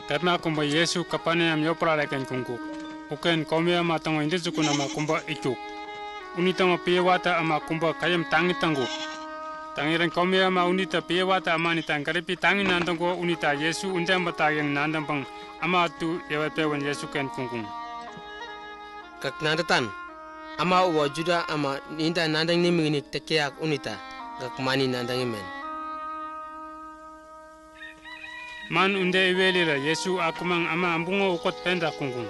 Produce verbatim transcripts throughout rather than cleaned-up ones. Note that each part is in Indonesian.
Karena kumba Yesu kapane am yopra leken kungku. Uken komia matango inde sukuna ma kumba ikuk. Unita ma piewata ama kumba kayam tangi tanggu. Tangiran komia ma unita piewata ama ni tangkarepi tangi nandangko unita Yesu unde mata yang nandang ama tu yawate wan Yesu ken kungkung. Kak nandatan ama uwa juda ama ninda nandang ni mingini tekeak unita kak mani nandang imen. Man unde iwelira Yesu akumang ama ambungo ukot penda kungkung.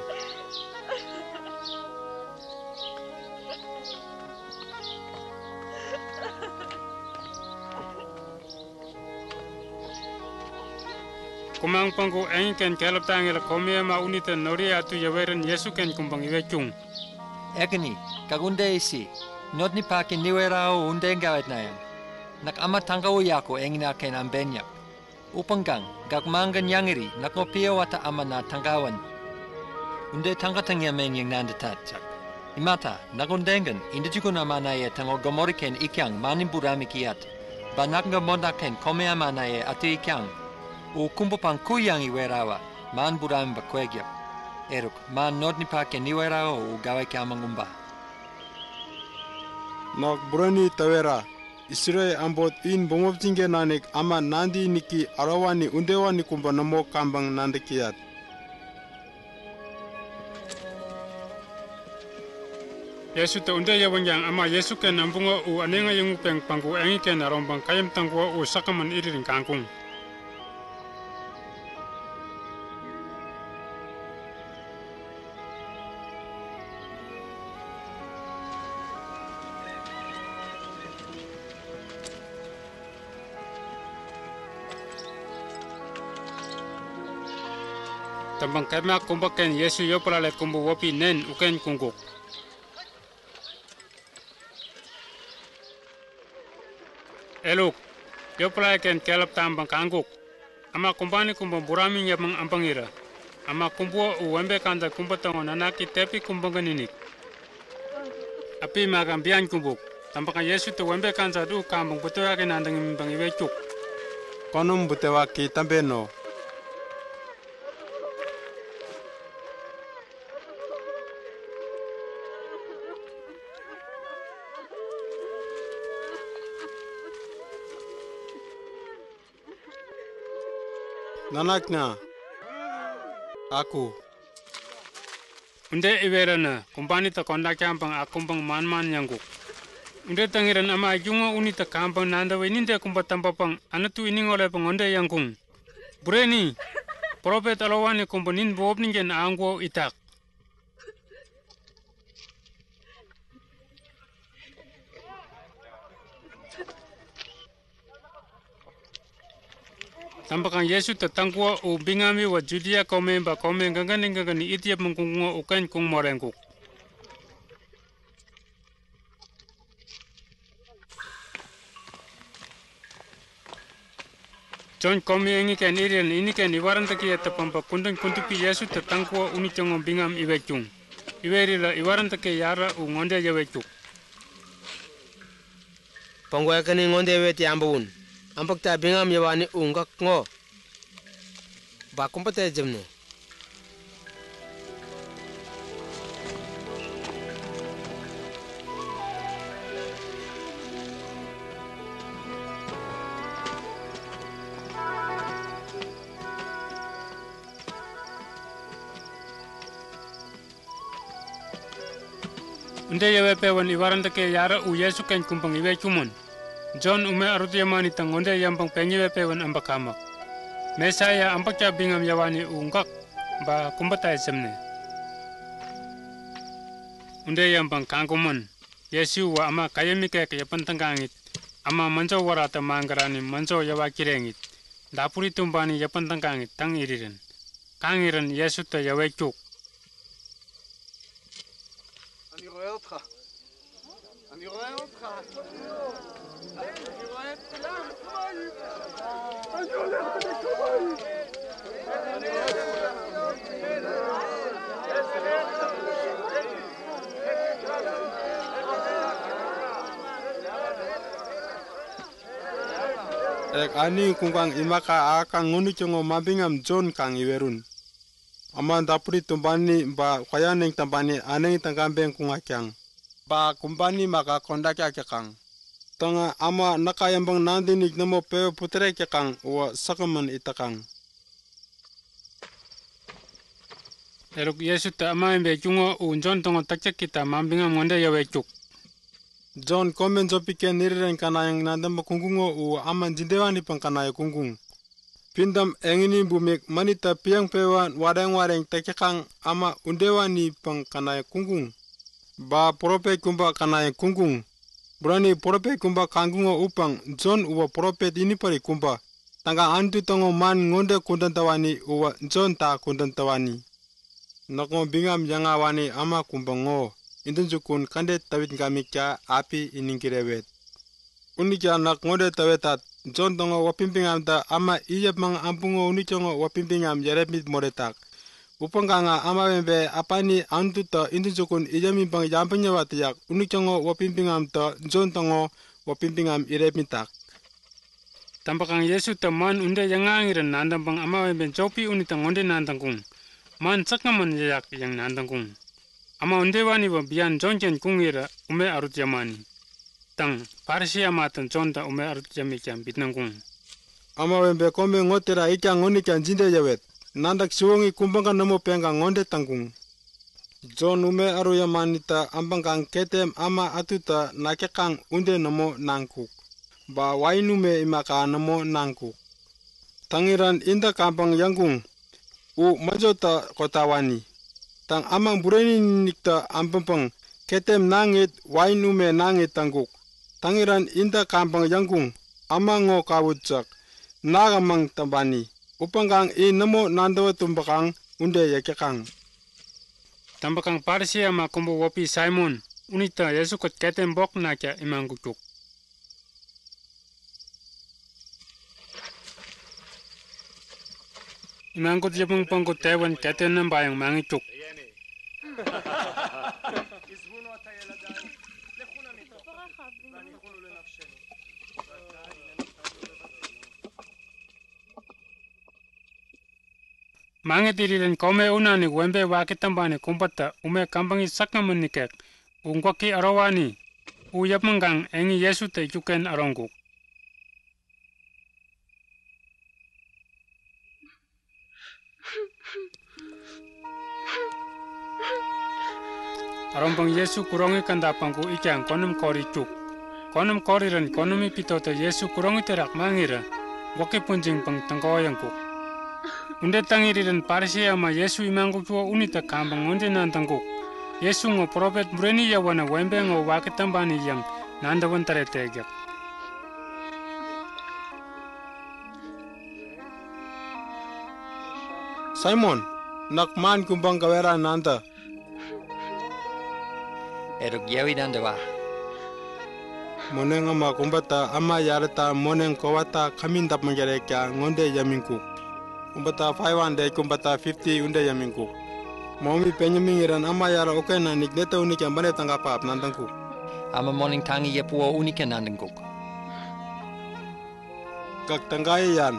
Kumang pangku engin ken kelap tangila komia ma unita nori atu yaweran Yesu ken kumbang iwe chung. Ekani, kagunde isi, not ni pake niwerao unde ngawet nayang. Nak ama tangkaw yako engin aken ambenyak. Upanggang, gagmangan yangiri, nak ngopia wata ama na tangkawan. Unde tangkatang yamen yang nandatatsak. Imata, nakundengan, indi juko na manaye tango gomoriken ikyang manimburami kiyat. Banak nga modaken komea manaye atu ikyang. U kumpupang kuyang iwerawa, man burami bakwegyap. Eruk, man not ni pake niwerawa u gawe kiamang umba. Nak burani tawera, Israel ambot in bomop jinge nanik ama nandi niki arawani undewani kumba namo kambang nandikiyat. Yesu te unde yawangyang ama Yesu ken ambungo u anenga yung peng pangku engi ken arombang kayam tangko u sakaman iriring kangkung. Tambang kema kumba ken Yesu yopra let kumbu wopi nen uken kungkuk. Eluk, yopra ken kelap tambang kangkuk. Ama kumbani kumba burami nyamang ampangira. Ama kumbu uwembe kanda kumba tango nanaki tepi kumbangan ninik. Api magam bian kumbuk. Tambang Yesu te wembe kanda du kambang betul aken andang imbang iwe cuk. Konum butewa ki tambeno. Nanaknya, aku. Unde iwerana, kumpani ta konda kampang akumpang man-man yangguk. Unde tangiran ama junga unita kampang nanda weninde kumpa tampapang anatu ini ngole pengonde yangkung. Bureni, prophet alawani kumpanin bob ningen anggo itak. Tampakang Yesu tatangkwa u bingami wa Judea kome ba kome gangan gangan itiap mengkungunga ukain kung morengkuk. John kome engi ken irian ini ken iwaran taki eta pampa kundang kuntupi Yesu tatangkwa uni chongo bingam iwekung. Iwerila iwaran taki yara u ngonde yawekuk. Pangwa kani ngonde weti ambun. Ampak ta bingam yawani ungkak ngo. Ba kumpate jemno. Unde yawe pewan iwaran take yara u Yesu ken kumpang iwe cumun. John ume arut yamani tangonde yampang pengiwe pewan ambakamak. Mesaya ampakya bingam yawani ungkak ba kumbata semne. Unde yampang kangkumun. Yesu wa ama kayamike kaya pantangangit. Ama manjo warata manggarani manjo yawa kirengit. Dapuri tumbani yapantangangit tang iriren. Kangiren Yesu ta yawe cuk. אני רואה אותך. אני רואה אותך. אני רואה את כולם. אני הולך בקומיים. Ek ani kungkang imaka akang ngunu chongo mabingam John kang iwerun. ama dapuri tumbani ba kwayaneng tambani aneng tangambeng kungakyang ba kumbani maka kondakya kyakang tanga ama nakayambang nandinik namo pe putre kyakang wa sakaman itakang. Eluk Yesu ta ama embe chungo u John tongo takchak kita mambinga monde yawe chuk. John komen jopike niriren kanayang nandam kungungo u ama jindewani pang kanaya kungung. Pindam engini bumik manita piang pewan wareng wareng takchakang ama undewani pang kanaya kungung. Ba prope kumba kanaya kungung. Burani prope kumba kangungo upang John uwa propet ini pari kumba. Tanga antu tongo man ngonde kundantawani uwa John ta kundantawani. Nakong bingam yangawani ama kumbango. Indunjukun kande tawit ngamikya api iningkirewet. Unikya nak ngonde tawetat John tongo wapimpingam ta ama iyap mga ampungo unichongo wapimpingam yarepit moretak. Upanganga ama bembe apani antu ta indunjukun ijami pang yampanya watiyak unichongo wapimpingam ta John tongo wapimpingam irepitak. Tampakang Yesu ta man unde yangangiran nandang pang ama bembe jopi unitang onde nandang kung. Man sakaman yayak yang nandang kung. Ama undewani wa biyan jonjen kungira ume arut yamani. Tang parsi amatan jonta ume arut yamikyam bitnang kung. Ama bembe kome ngotera ikya ngonikya jinde yawet. Nandak siwongi kumbangka namo penga ngonde tangkung. John ume aru yamanita ambangkang ketem ama atuta nakekang unde namo nangkuk. Ba wainume imaka namo nangkuk. Tangiran inda kampang yangkung. U majota kotawani. Tang amang bureni nikta ampampang ketem nangit wainume nangit tangkuk. Tangiran inda kampang yangkung amango kawutsak nagamang tambani. Upangkang i namo nandawa tumbakang unde yakekang. Tampakang parsi ama kumbu wopi Simon unita Yesu kot ketem bok nakya imang kutuk. Imang kut yapung pangkut tewan ketem nambayang mangituk. Mangitiriren kome unani wembe wakitambani kumpata ume kampangi sakaman nikek ungkwaki arawani u yapanggang engi Yesu te juken arongkuk. Arompang Yesu kurongi kandapangku ikyang konum kori cuk. Konum koriran konumi pitota Yesu kurongi terak mangira waki punjing pang tangkoyangkuk. Unde tangiriran parsi ama Yesu imangkuk chua unita kampang unde nantangkuk. Yesu ngo prophet mureni yawana wembe ngo wakitambani yang nandawan taretegyak. Simon, nakman kumbang kawera nanda. Eruk yawi nandawa. Moneng ama kumbata ama yarata moneng kawata kamindap manjarekya ngonde yamingkuk. Kumbata five hundred kumbata fifty unde yamingkuk. Momi penyamingiran ama yara okena nikneta unikya mbane tanggapap nandangkuk. Ama morning tangi yepuo unika nandangkuk. Kak tanggaye yan.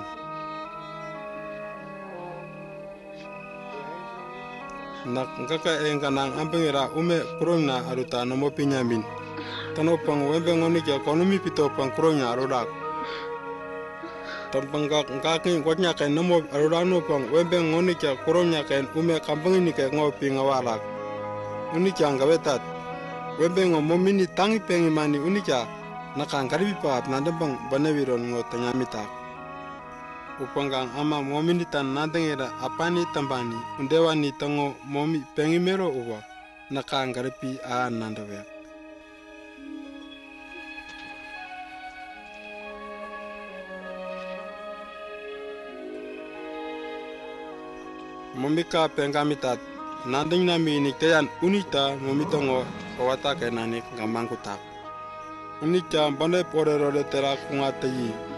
Nak ngaka engkanang ampengira ume kurongna aruta nomo pinyamin. Tano pang wembe ngonikya konomi pito pang kurongnya arudak. Tampangkak ngaki ngotnya kain nomo arudano pang wembe ngonikya kurongnya kain ume kampangini kain ngopi ngawalak. Unikya ngawetat. Wembe ngomomini tangi pengi mani unikya nakangkaribi paap nandempang banewiron ngotanyamitak. Upanggang ama momini tan nandengira apani tambani undewani tango momi pengimero uwa nakangkaribi a nandawek. Momika pengamitat nanding nami nikteyan unita momitongo kawata kenanik ngamangkutak. Unikya bane porerode terak kungatayi